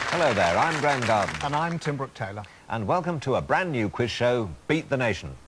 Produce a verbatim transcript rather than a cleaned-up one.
Hello there, I'm Graham Garden. And I'm Tim Brooke-Taylor. And welcome to a brand new quiz show, Beat the Nation.